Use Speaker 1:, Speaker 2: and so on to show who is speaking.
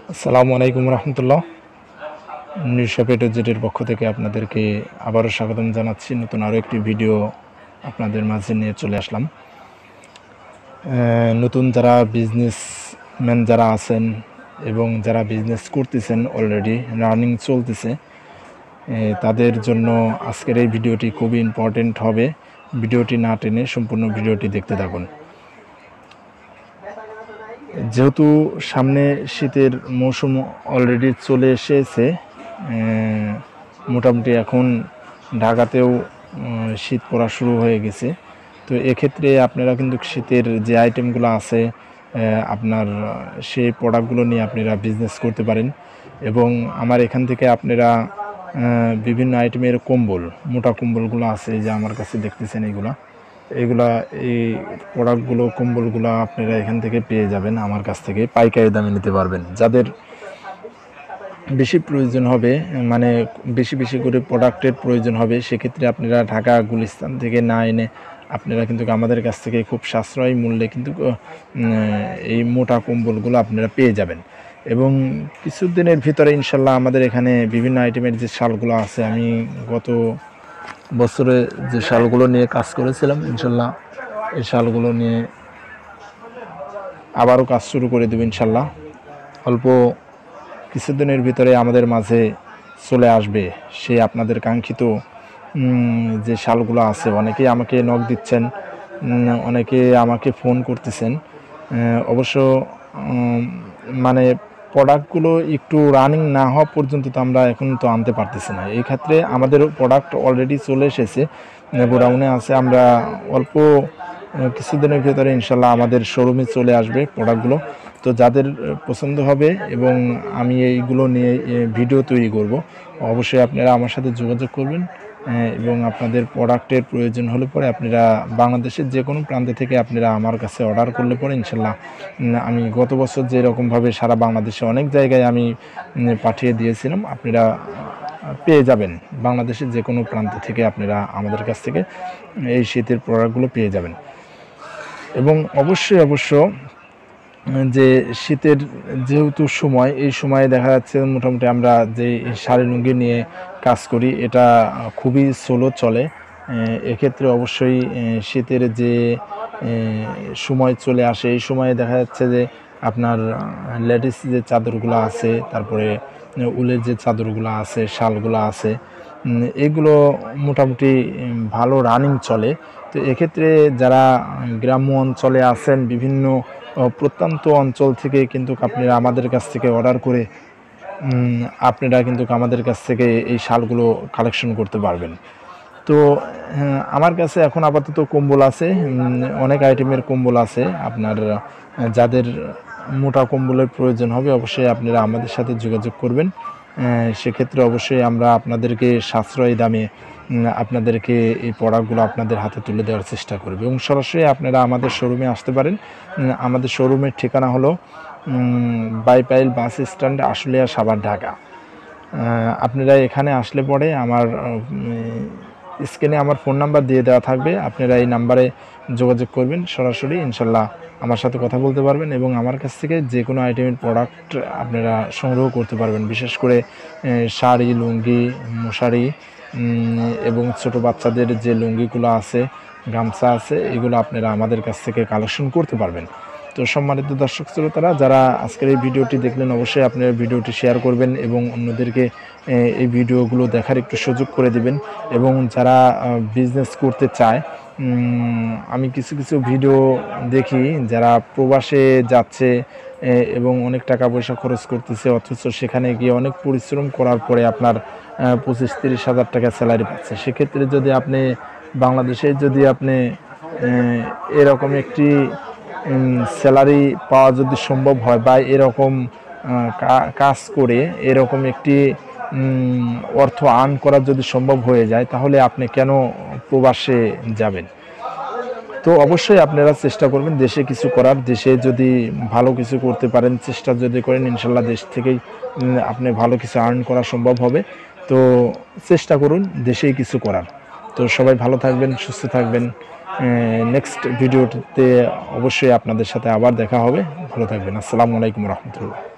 Speaker 1: আসসালামু আলাইকুম রহমতুল্লাহ। নিউশপ এর পক্ষ থেকে আপনাদেরকে আবারও স্বাগতম জানাচ্ছি। নতুন আরও একটি ভিডিও আপনাদের মাঝে নিয়ে চলে আসলাম। নতুন যারা বিজনেসম্যান যারা আছেন এবং যারা বিজনেস করতেছেন, অলরেডি রানিং চলতেছে, তাদের জন্য আজকের এই ভিডিওটি খুবই ইম্পর্টেন্ট হবে। ভিডিওটি না টেনে সম্পূর্ণ ভিডিওটি দেখতে থাকুন। যেহেতু সামনে শীতের মৌসুম অলরেডি চলে এসেছে, মোটামুটি এখন ঢাকাতেও শীত পড়া শুরু হয়ে গেছে। তো এক্ষেত্রে আপনারা কিন্তু শীতের যে আইটেমগুলো আছে আপনার সেই প্রোডাক্টগুলো নিয়ে আপনারা বিজনেস করতে পারেন। এবং আমার এখান থেকে আপনারা বিভিন্ন আইটেমের কম্বল, মোটা কম্বলগুলো আছে, যে আমার কাছে দেখতেছেন এগুলা এই প্রোডাক্টগুলো, কম্বলগুলো আপনারা এখান থেকে পেয়ে যাবেন। আমার কাছ থেকে পাইকারি দামে নিতে পারবেন। যাদের বেশি প্রয়োজন হবে, মানে বেশি বেশি করে প্রোডাক্টের প্রয়োজন হবে, সেক্ষেত্রে আপনারা ঢাকা গুলিস্তান থেকে না এনে আপনারা কিন্তু আমাদের কাছ থেকে খুব সাশ্রয়ী মূল্যে কিন্তু এই মোটা কম্বলগুলো আপনারা পেয়ে যাবেন। এবং কিছুদিনের ভিতরে ইনশাল্লাহ আমাদের এখানে বিভিন্ন আইটেমের যে শালগুলো আছে, আমি গত বছরে যে শালগুলো নিয়ে কাজ করেছিলাম, ইনশাল্লাহ এই শালগুলো নিয়ে আবারও কাজ শুরু করে দেব ইনশাল্লাহ। অল্প কিছুদিনের ভিতরে আমাদের মাঝে চলে আসবে সেই আপনাদের কাঙ্ক্ষিত যে শালগুলো আছে। অনেকেই আমাকে নক দিচ্ছেন, অনেকে আমাকে ফোন করতেছেন। অবশ্য মানে প্রোডাক্টগুলো একটু রানিং না হওয়া পর্যন্ত তো আমরা এখন তো আনতে পারতেছি না। এই ক্ষেত্রে আমাদের প্রোডাক্ট অলরেডি চলে এসেছে, গোডাউনে আছে। আমরা অল্প কিছুদিনের ভিতরে ইনশাল্লাহ আমাদের শোরুমে চলে আসবে প্রোডাক্টগুলো। তো যাদের পছন্দ হবে এবং আমি এইগুলো নিয়ে ভিডিও তৈরি করব, অবশ্যই আপনারা আমার সাথে যোগাযোগ করবেন। এবং আপনাদের প্রোডাক্টের প্রয়োজন হলে পরে আপনারা বাংলাদেশের যে কোনো প্রান্ত থেকে আপনারা আমার কাছে অর্ডার করলে পরে ইনশাল্লাহ আমি গত বছর যেরকমভাবে সারা বাংলাদেশে অনেক জায়গায় আমি পাঠিয়ে দিয়েছিলাম, আপনারা পেয়ে যাবেন। বাংলাদেশের যে কোনো প্রান্ত থেকে আপনারা আমাদের কাছ থেকে এই শীতের প্রোডাক্টগুলো পেয়ে যাবেন। এবং অবশ্য যে শীতের যেহেতু সময়, এই সময়ে দেখা যাচ্ছে মোটামুটি আমরা যে শাড়ি লুঙ্গি নিয়ে কাজ করি, এটা খুবই স্লো চলে। এক্ষেত্রে অবশ্যই শীতের যে সময় চলে আসে, এই সময়ে দেখা যাচ্ছে যে আপনার লেডিস যে চাদরগুলো আছে, তারপরে উলের যে চাদরগুলো আছে, শালগুলো আছে, এগুলো মোটামুটি ভালো রানিং চলে। তো এক্ষেত্রে যারা গ্রাম্য অঞ্চলে আছেন, বিভিন্ন প্রত্যন্ত অঞ্চল থেকে কিন্তু আপনারা আমাদের কাছ থেকে অর্ডার করে আপনারা কিন্তু আমাদের কাছ থেকে এই শালগুলো কালেকশন করতে পারবেন। তো আমার কাছে এখন আপাতত কম্বল আছে, অনেক আইটেমের কম্বল আছে। আপনার যাদের মোটা কম্বলের প্রয়োজন হবে, অবশ্যই আপনারা আমাদের সাথে যোগাযোগ করবেন। সেক্ষেত্রে অবশ্যই আমরা আপনাদেরকে সাশ্রয়ী দামে আপনাদেরকে এই প্রোডাক্টগুলো আপনাদের হাতে তুলে দেওয়ার চেষ্টা করব। এবং সরাসরি আপনারা আমাদের শোরুমে আসতে পারেন। আমাদের শোরুমের ঠিকানা হলো বাইপাইল বাস স্ট্যান্ড, আশুলিয়া, সাভার, ঢাকা। আপনারা এখানে আসলে পরে আমার স্ক্রিনে আমার ফোন নাম্বার দিয়ে দেওয়া থাকবে, আপনারা এই নাম্বারে যোগাযোগ করবেন। সরাসরি ইনশাল্লাহ আমার সাথে কথা বলতে পারবেন এবং আমার কাছ থেকে যে কোনো আইটেমের প্রোডাক্ট আপনারা সংগ্রহ করতে পারবেন। বিশেষ করে শাড়ি, লুঙ্গি, মশারি এবং ছোট বাচ্চাদের যে লুঙ্গিগুলো আছে, গামছা আছে, এগুলো আপনারা আমাদের কাছ থেকে কালেকশন করতে পারবেন। তো সম্মানিত দর্শক শ্রোতারা, যারা আজকের এই ভিডিওটি দেখলেন, অবশ্যই আপনারা ভিডিওটি শেয়ার করবেন এবং অন্যদেরকে এই ভিডিওগুলো দেখার একটু সুযোগ করে দিবেন। এবং যারা বিজনেস করতে চায়, আমি কিছু ভিডিও দেখি যারা প্রবাসে যাচ্ছে এবং অনেক টাকা পয়সা খরচ করতেছে, অথচ সেখানে গিয়ে অনেক পরিশ্রম করার পরে আপনার 25-30 হাজার টাকা স্যালারি পাচ্ছে। সেক্ষেত্রে যদি আপনি বাংলাদেশে যদি আপনি এরকম একটি স্যালারি পাওয়া যদি সম্ভব হয়, বা এরকম কাজ করে এরকম একটি অর্থ আর্ন করা যদি সম্ভব হয়ে যায়, তাহলে আপনি কেন প্রবাসে যাবেন? তো অবশ্যই আপনারা চেষ্টা করবেন দেশে কিছু করার। দেশে যদি ভালো কিছু করতে পারেন, চেষ্টা যদি করেন, ইনশাল্লাহ দেশ থেকেই আপনি ভালো কিছু আর্ন করা সম্ভব হবে। তো চেষ্টা করুন দেশেই কিছু করার। তো সবাই ভালো থাকবেন, সুস্থ থাকবেন। নেক্সট ভিডিওতে অবশ্যই আপনাদের সাথে আবার দেখা হবে। ভালো থাকবেন। আসসালামু আলাইকুম রহমতুল্লাহ।